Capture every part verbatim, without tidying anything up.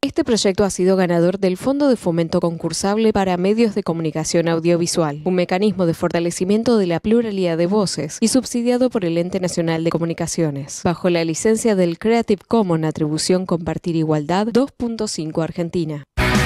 Este proyecto ha sido ganador del Fondo de Fomento Concursable para Medios de Comunicación Audiovisual, un mecanismo de fortalecimiento de la pluralidad de voces y subsidiado por el Ente Nacional de Comunicaciones, bajo la licencia del Creative Commons Atribución Compartir Igualdad dos punto cinco Argentina.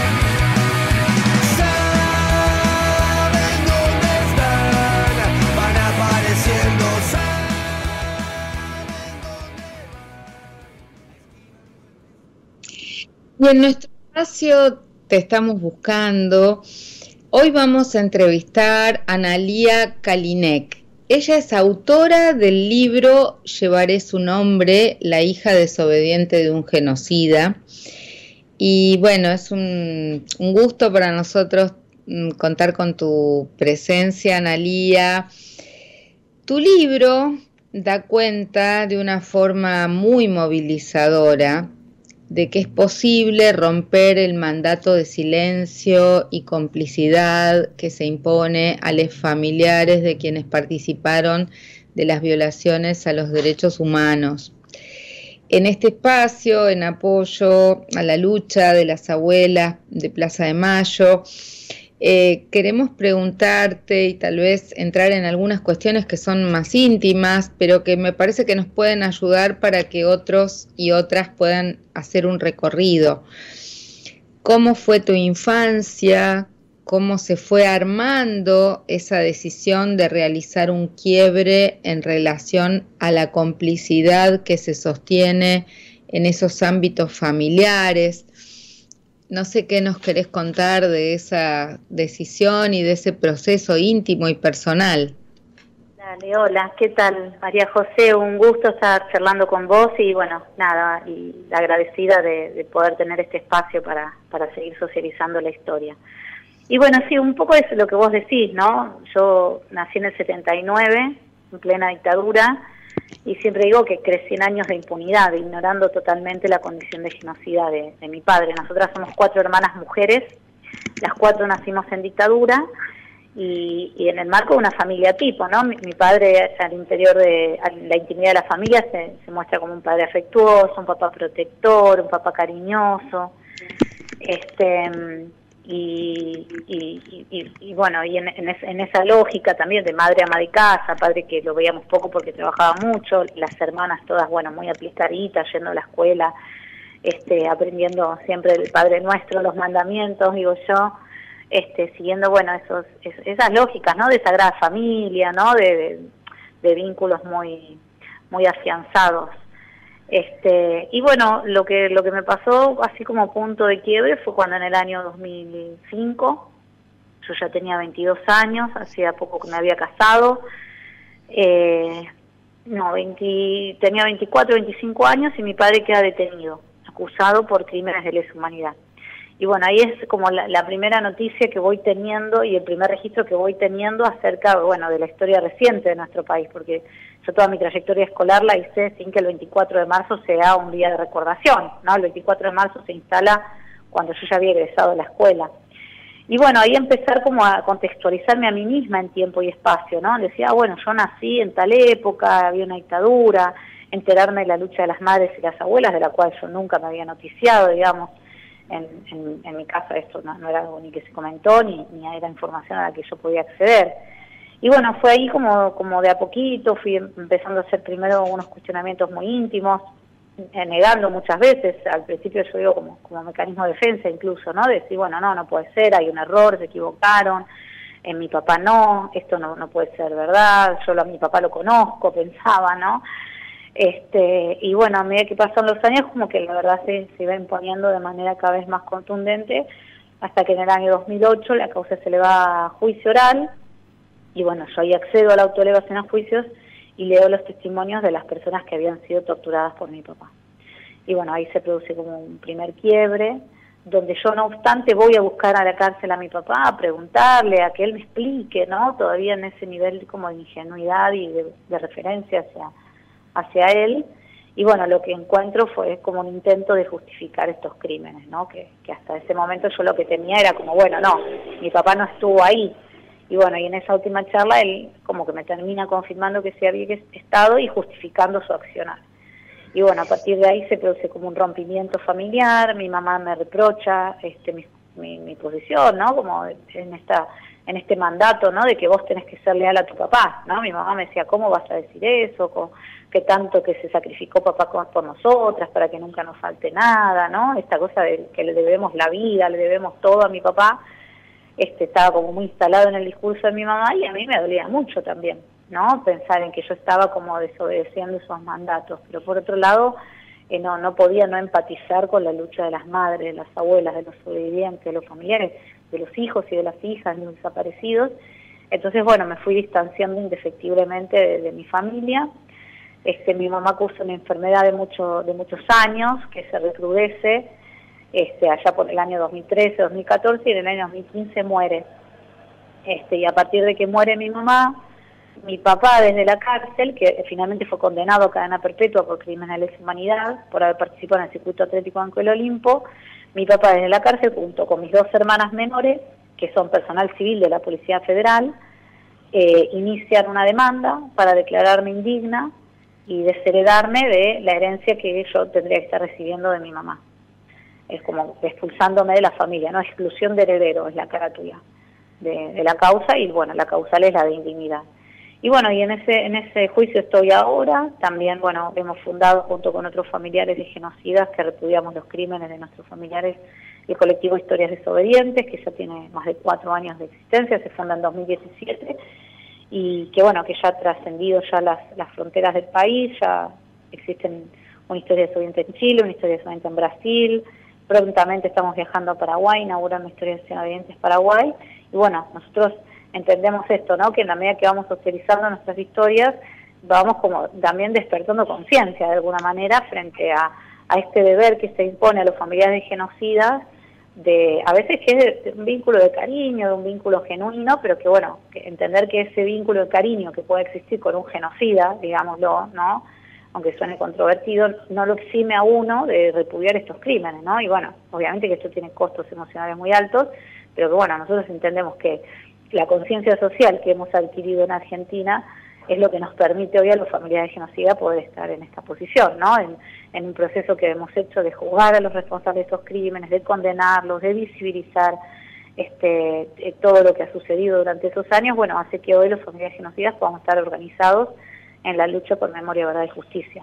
Y en nuestro espacio Te Estamos Buscando, hoy vamos a entrevistar a Analía Kalinek. Ella es autora del libro Llevaré su nombre, la hija desobediente de un genocida. Y bueno, es un, un gusto para nosotros contar con tu presencia, Analía. Tu libro da cuenta de una forma muy movilizadora de que es posible romper el mandato de silencio y complicidad que se impone a los familiares de quienes participaron de las violaciones a los derechos humanos. En este espacio, en apoyo a la lucha de las abuelas de Plaza de Mayo, eh, queremos preguntarte y tal vez entrar en algunas cuestiones que son más íntimas, pero que me parece que nos pueden ayudar para que otros y otras puedan hacer un recorrido. ¿Cómo fue tu infancia? ¿Cómo se fue armando esa decisión de realizar un quiebre en relación a la complicidad que se sostiene en esos ámbitos familiares? No sé qué nos querés contar de esa decisión y de ese proceso íntimo y personal. Dale, hola, ¿qué tal, María José? Un gusto estar charlando con vos y bueno, nada, y agradecida de, de poder tener este espacio para, para seguir socializando la historia. Y bueno, sí, un poco es lo que vos decís, ¿no? Yo nací en el setenta y nueve, en plena dictadura, y siempre digo que crecí en años de impunidad, ignorando totalmente la condición de genocida de, de mi padre. Nosotras somos cuatro hermanas mujeres, las cuatro nacimos en dictadura, y, y en el marco de una familia tipo, ¿no? Mi, mi padre al interior de a la intimidad de la familia se, se muestra como un padre afectuoso, un papá protector, un papá cariñoso, este... Y, y, y, y bueno, y en, en, es, en esa lógica también de madre ama de casa, padre que lo veíamos poco porque trabajaba mucho, las hermanas todas, bueno, muy aplicaditas, yendo a la escuela, este, aprendiendo siempre el Padre Nuestro, los mandamientos, digo yo, este, siguiendo, bueno, esos, es, esas lógicas, ¿no? De sagrada familia, ¿no? De, de, de vínculos muy, muy afianzados. Este, y bueno, lo que lo que me pasó así como punto de quiebre fue cuando en el año dos mil cinco, yo ya tenía veintidós años, hacía poco que me había casado, eh, no, veinte, tenía veinticuatro, veinticinco años y mi padre queda detenido, acusado por crímenes de lesa humanidad. Y bueno, ahí es como la, la primera noticia que voy teniendo y el primer registro que voy teniendo acerca, bueno, de la historia reciente de nuestro país, porque yo toda mi trayectoria escolar la hice sin que el veinticuatro de marzo sea un día de recordación, ¿no? El veinticuatro de marzo se instala cuando yo ya había egresado de la escuela. Y bueno, ahí empezar como a contextualizarme a mí misma en tiempo y espacio, ¿no? Decía, ah, bueno, yo nací en tal época, había una dictadura, enterarme de la lucha de las madres y las abuelas, de la cual yo nunca me había noticiado, digamos. En, en, en mi casa esto no, no era algo ni que se comentó, ni, ni era información a la que yo podía acceder. Y bueno, fue ahí como, como de a poquito, fui empezando a hacer primero unos cuestionamientos muy íntimos, eh, negando muchas veces, al principio yo digo como, como mecanismo de defensa incluso, ¿no? De decir, bueno, no, no puede ser, hay un error, se equivocaron, en mi papá no, esto no, no puede ser verdad, yo a mi papá lo conozco, pensaba, ¿no? Este, y bueno, a medida que pasan los años, como que la verdad se, se iba imponiendo de manera cada vez más contundente, hasta que en el año dos mil ocho la causa se le va a juicio oral, y bueno, yo ahí accedo a la autoelevación a juicios y leo los testimonios de las personas que habían sido torturadas por mi papá. Y bueno, ahí se produce como un primer quiebre, donde yo no obstante voy a buscar a la cárcel a mi papá, a preguntarle, a que él me explique, ¿no? Todavía en ese nivel como de ingenuidad y de, de referencia hacia... hacia él, y bueno, lo que encuentro fue como un intento de justificar estos crímenes, ¿no? Que, que hasta ese momento yo lo que tenía era como, bueno, no, mi papá no estuvo ahí, y bueno, y en esa última charla él como que me termina confirmando que sí había estado y justificando su accionar. y bueno, a partir de ahí se produce como un rompimiento familiar, mi mamá me reprocha este, mi, mi, mi posición, ¿no? Como en esta en este mandato, ¿no? De que vos tenés que ser leal a tu papá, ¿no? Mi mamá me decía, ¿cómo vas a decir eso? ¿Cómo, qué tanto que se sacrificó papá por nosotras para que nunca nos falte nada, ¿no? Esta cosa de que le debemos la vida, le debemos todo a mi papá, este, estaba como muy instalado en el discurso de mi mamá y a mí me dolía mucho también, ¿no? Pensar en que yo estaba como desobedeciendo esos mandatos, pero por otro lado, eh, no, no podía no empatizar con la lucha de las madres, de las abuelas, de los sobrevivientes, de los familiares, de los hijos y de las hijas, de los desaparecidos. Entonces, bueno, me fui distanciando indefectiblemente de, de mi familia. Este, mi mamá cursa una enfermedad de, mucho, de muchos años, que se recrudece este, allá por el año dos mil trece, dos mil catorce, y en el año dos mil quince muere. Este, y a partir de que muere mi mamá, mi papá desde la cárcel, que finalmente fue condenado a cadena perpetua por crímenes de lesa humanidad, por haber participado en el circuito atlético Banco del Olimpo, mi papá desde la cárcel, junto con mis dos hermanas menores, que son personal civil de la Policía Federal, eh, inician una demanda para declararme indigna y desheredarme de la herencia que yo tendría que estar recibiendo de mi mamá. Es como expulsándome de la familia, no exclusión de heredero, es la carátula de, de la causa, y bueno, la causal es la de indignidad. Y bueno, y en ese en ese juicio estoy ahora. También, bueno, hemos fundado junto con otros familiares de genocidas que repudiamos los crímenes de nuestros familiares el colectivo Historias Desobedientes, que ya tiene más de cuatro años de existencia, se funda en dos mil diecisiete, y que bueno, que ya ha trascendido ya las, las fronteras del país, ya existen una Historia Desobediente en Chile, una Historia Desobediente en Brasil, prontamente estamos viajando a Paraguay, inaugurando Historias Desobedientes Paraguay, y bueno, nosotros entendemos esto, ¿no? Que en la medida que vamos socializando nuestras historias, vamos como también despertando conciencia de alguna manera frente a, a este deber que se impone a los familiares de genocidas, de a veces que es de, de un vínculo de cariño, de un vínculo genuino, pero que bueno, que entender que ese vínculo de cariño que puede existir con un genocida, digámoslo, ¿no? Aunque suene controvertido, no lo exime a uno de repudiar estos crímenes, ¿no? Y bueno, obviamente que esto tiene costos emocionales muy altos, pero que bueno, nosotros entendemos que la conciencia social que hemos adquirido en Argentina es lo que nos permite hoy a los familiares de genocida poder estar en esta posición, ¿no? En, en un proceso que hemos hecho de juzgar a los responsables de estos crímenes, de condenarlos, de visibilizar este, todo lo que ha sucedido durante esos años, bueno, hace que hoy los familiares genocidas podamos estar organizados en la lucha por memoria, verdad y justicia.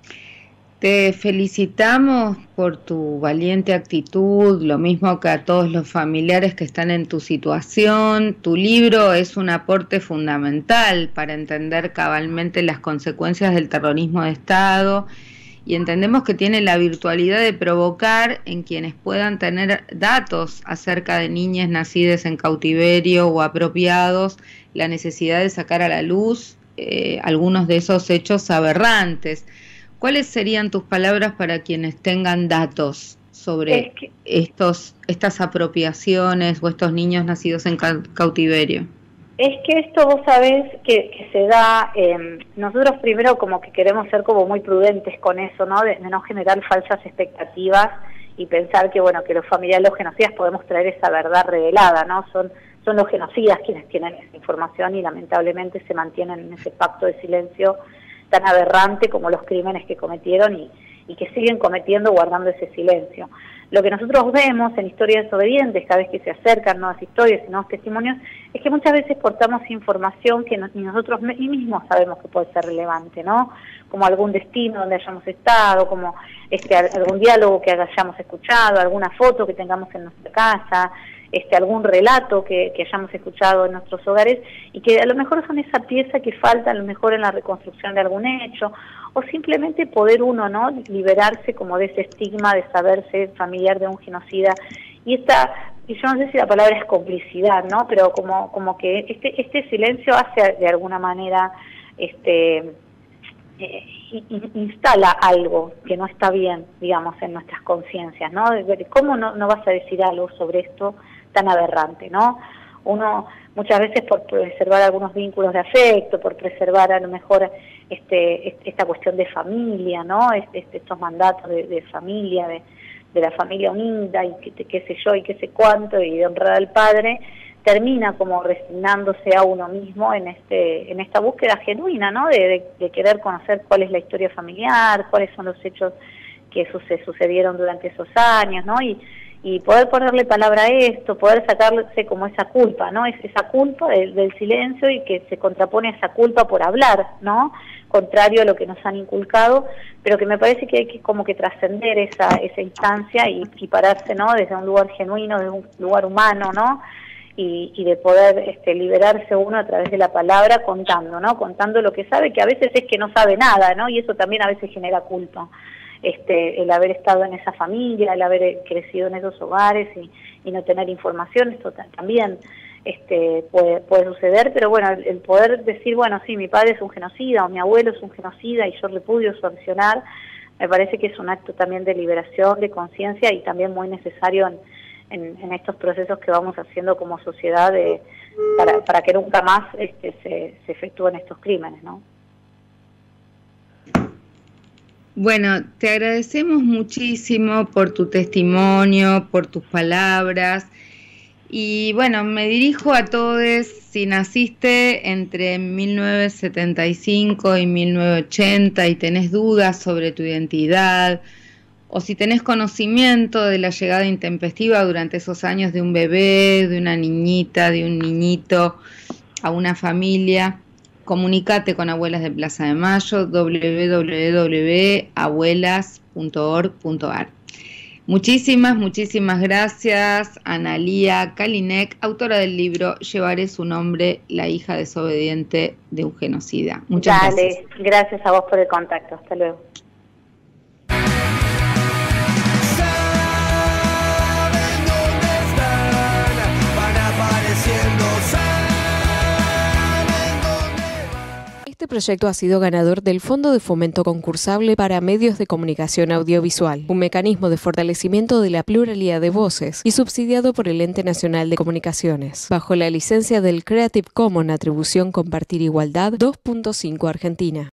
Te felicitamos por tu valiente actitud, lo mismo que a todos los familiares que están en tu situación. Tu libro es un aporte fundamental para entender cabalmente las consecuencias del terrorismo de Estado, y entendemos que tiene la virtualidad de provocar en quienes puedan tener datos acerca de niñas nacidas en cautiverio o apropiados la necesidad de sacar a la luz eh, algunos de esos hechos aberrantes. ¿Cuáles serían tus palabras para quienes tengan datos sobre es que, estos estas apropiaciones o estos niños nacidos en ca cautiverio? Es que esto vos sabés que, que se da, eh, nosotros primero como que queremos ser como muy prudentes con eso, ¿no? De, de no generar falsas expectativas y pensar que, bueno, que los familiares de los genocidas podemos traer esa verdad revelada, ¿no? Son, son los genocidas quienes tienen esa información y lamentablemente se mantienen en ese pacto de silencio tan aberrante como los crímenes que cometieron y, y que siguen cometiendo guardando ese silencio. Lo que nosotros vemos en Historias Desobedientes, cada vez que se acercan nuevas historias y nuevos testimonios, es que muchas veces portamos información que no, ni nosotros mismos sabemos que puede ser relevante, ¿no? Como algún destino donde hayamos estado, como este algún diálogo que hayamos escuchado, alguna foto que tengamos en nuestra casa, este algún relato que, que hayamos escuchado en nuestros hogares y que a lo mejor son esa pieza que falta a lo mejor en la reconstrucción de algún hecho, o simplemente poder uno, ¿no?, liberarse como de ese estigma de saberse familiar de un genocida. Y esta, y yo no sé si la palabra es complicidad, ¿no?, pero como, como que este, este silencio hace de alguna manera, este, eh, instala algo que no está bien, digamos, en nuestras conciencias, ¿no? ¿Cómo no, no vas a decir algo sobre esto tan aberrante, ¿no? Uno muchas veces por preservar algunos vínculos de afecto, por preservar a lo mejor este, esta cuestión de familia, ¿no? Este, estos mandatos de, de familia, de, de la familia unida y qué, qué sé yo y qué sé cuánto, y de honrar al padre, termina como resignándose a uno mismo en este en esta búsqueda genuina, ¿no? De, de, de querer conocer cuál es la historia familiar, cuáles son los hechos que suce, sucedieron durante esos años, ¿no? Y, y poder ponerle palabra a esto, poder sacarse como esa culpa, ¿no? Es esa culpa del, del silencio y que se contrapone a esa culpa por hablar, ¿no? Contrario a lo que nos han inculcado, pero que me parece que hay que como que trascender esa esa instancia y, y pararse, ¿no? Desde un lugar genuino, desde un lugar humano, ¿no? Y, y de poder este, liberarse uno a través de la palabra contando, ¿no? Contando lo que sabe, que a veces es que no sabe nada, ¿no? Y eso también a veces genera culpa. Este, el haber estado en esa familia, el haber crecido en esos hogares y, y no tener información, esto también este, puede, puede suceder, pero bueno, el, el poder decir, bueno, sí, mi padre es un genocida o mi abuelo es un genocida y yo repudio su accionar, me parece que es un acto también de liberación, de conciencia y también muy necesario en, en, en estos procesos que vamos haciendo como sociedad de, para, para que nunca más este, se, se efectúen estos crímenes, ¿no? Bueno, te agradecemos muchísimo por tu testimonio, por tus palabras y bueno, me dirijo a todos, si naciste entre mil novecientos setenta y cinco y mil novecientos ochenta y tenés dudas sobre tu identidad o si tenés conocimiento de la llegada intempestiva durante esos años de un bebé, de una niñita, de un niñito a una familia, comunicate con Abuelas de Plaza de Mayo, doble u doble u doble u punto abuelas punto org punto a r. Muchísimas, muchísimas gracias, Analía Kalinek, autora del libro Llevaré su nombre, la hija desobediente de un genocida. Muchas Dale, gracias. Gracias a vos por el contacto. Hasta luego. Este proyecto ha sido ganador del Fondo de Fomento Concursable para Medios de Comunicación Audiovisual, un mecanismo de fortalecimiento de la pluralidad de voces y subsidiado por el Ente Nacional de Comunicaciones, bajo la licencia del Creative Commons Atribución Compartir Igualdad dos punto cinco Argentina.